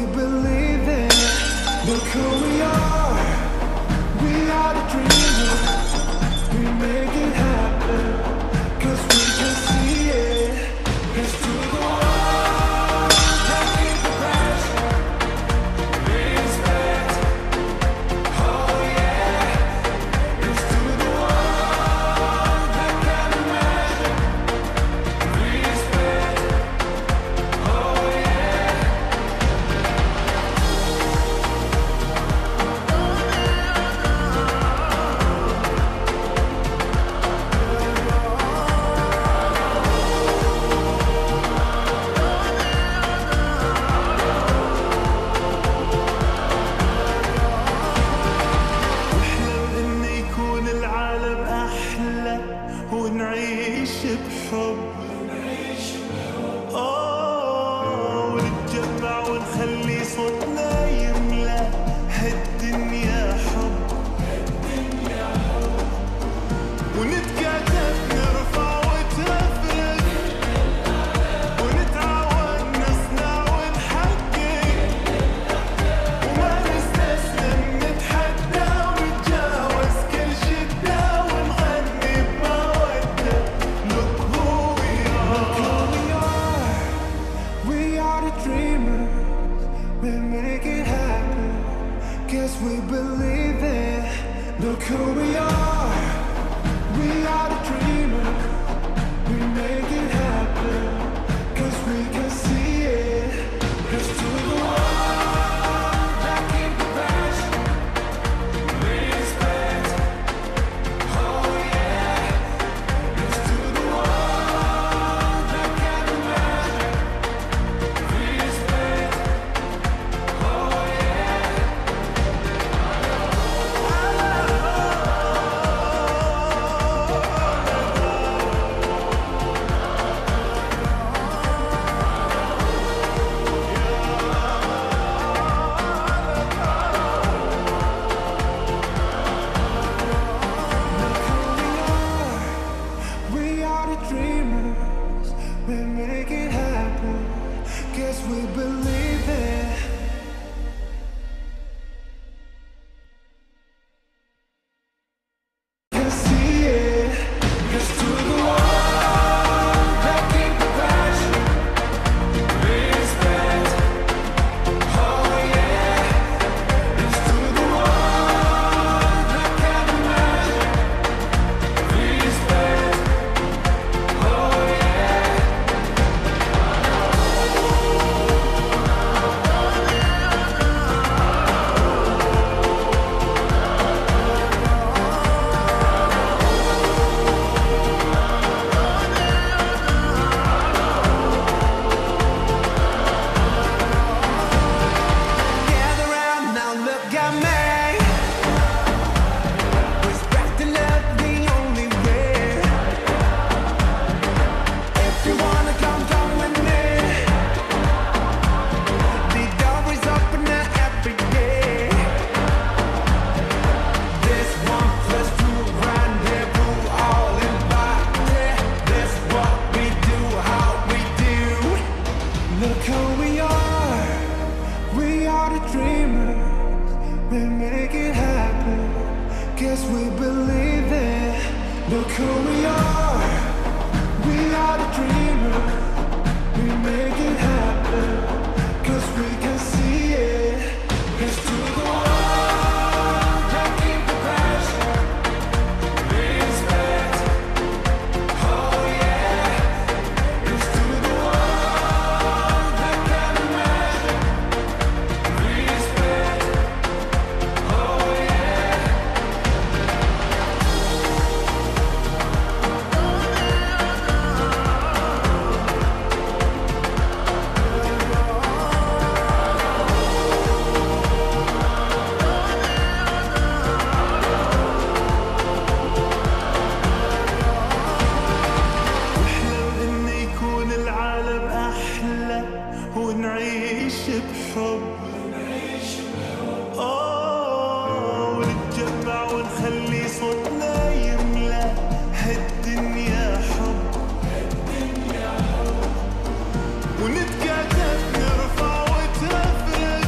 believe in. Look who we are. We are the dreamers. We make it happen. 'Cause we can see it. It's to the world that keep the passion. Respect. Oh yeah. It's to the world that can imagine. Respect. Oh yeah. نحلم إن يكون العالم أحلى ونعيش بحب. ونتجمع ونخلي صوتنا يملى هالدنيا حب. ونتكاتف نرفع وتفرق ونتعاون نصنع ونحقق. وما نستسلم نتحدى ونتجاوز كل شدة ونغني بمودة. Look who we are. We are the dreamers. We make it happen. Guess we believe it. Look who we are. We are the dreamers. We make it happen. 'Cause we can see it. It's to the world that keep the passion. Respect. Oh yeah. It's to the world that can imagine. Respect. Oh yeah. We are the dreamers. We make it happen. Guess we believe it. Can see it. It's to the world that keep the passion. Respect. Oh yeah. It's to the world that can imagine. Respect. Oh yeah. Gather round now, look at me. Respect and love the only way. If you wanna come with me. The door is open every day. This 1+2 rendezvous, all invited. This what we do, how we do. Look who we are. We are the dreamers. We make it happen. Guess we believe it. Look who we are. We are the dreamers. We make it happen. 'Cause we can see it. It's to the world that keep the passion. Respect. Oh yeah. It's to the world that can imagine. Respect. Oh yeah. نحلم إن يكون العالم أحلى ونعيش بحب. ونتجمع ونخلي صوتنا يملى هالدنيا حب. ونتكاتف نرفع وتفرق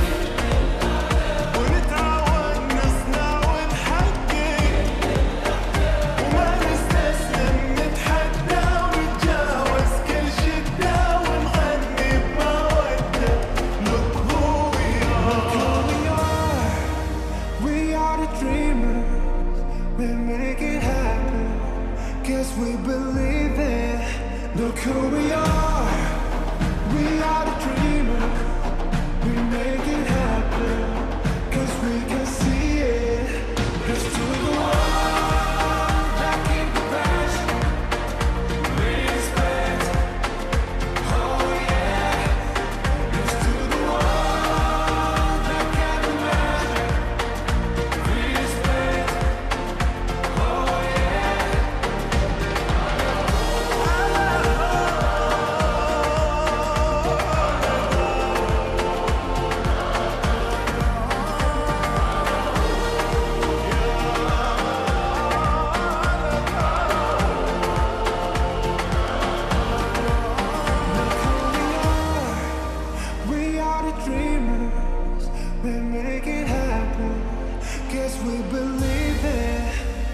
we make it happen. Guess we believe it.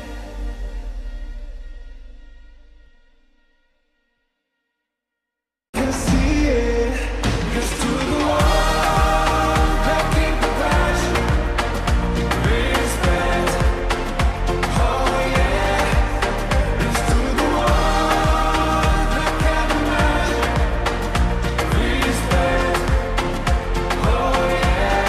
Can see it. Here's to the one that keep the passion. Respect. Oh yeah. Here's to the one that can imagine. Respect. Oh yeah.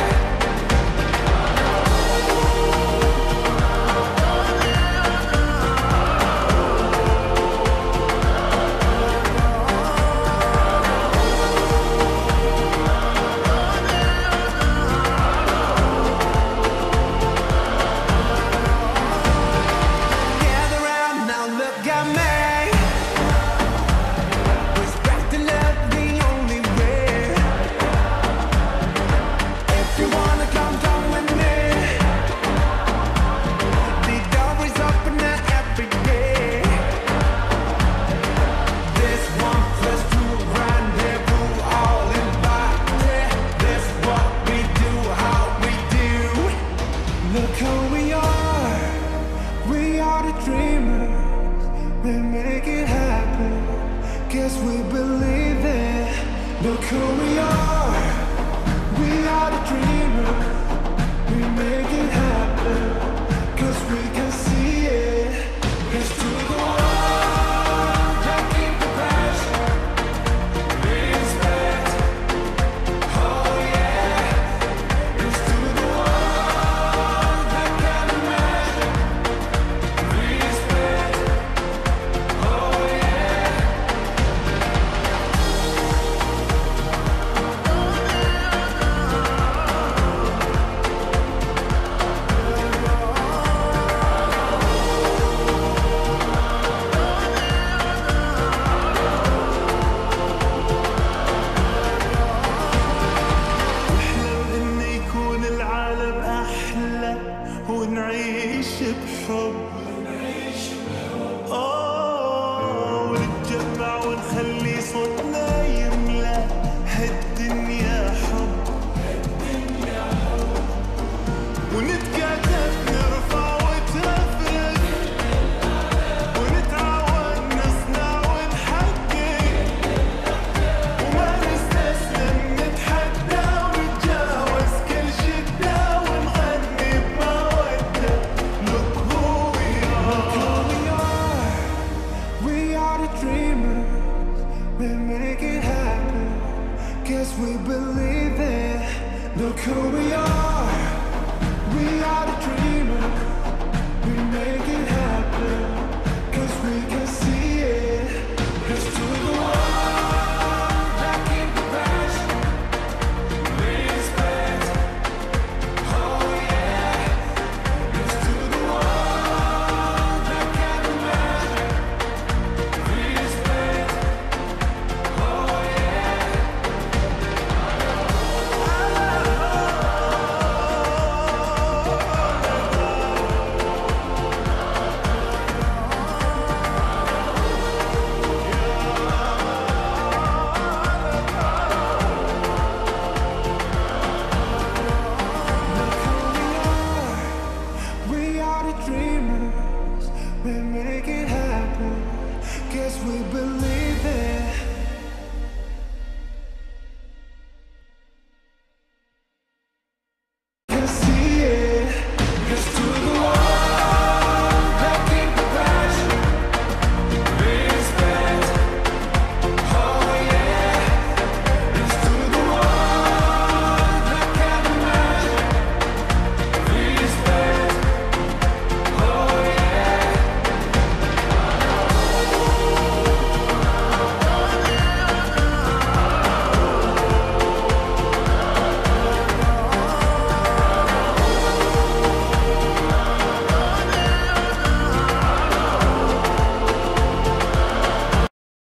Gather round now, look at me. Respect and love the only way. If you wanna come with me, the door is open now every day. This 1 + 2 rendezvous, all invited. This what we do, how we do. Look who we are. We are the dreamers. We make it happen. Guess we believe it. Look who we are. We are the dreamers. We make it happen. 'Cause we can see it. Here's to the one that keep the passion. Respect. Oh yeah. Here's to the one that can imagine. Respect. Oh yeah. نحلم إن يكون العالم أحلى ونعيش بحب. ونتجمع ونخلي صوتنا يملى هالدنيا حب. ونتكاتف نرفع وتفرق، ونتعاون نصنع ونحقق. وما نستسلم، نتحدى ونتجاوز كل شدة ونغني بمودة. Look who we are. We are the dreamers. We make it happen. Guess we believe it. Look who we are.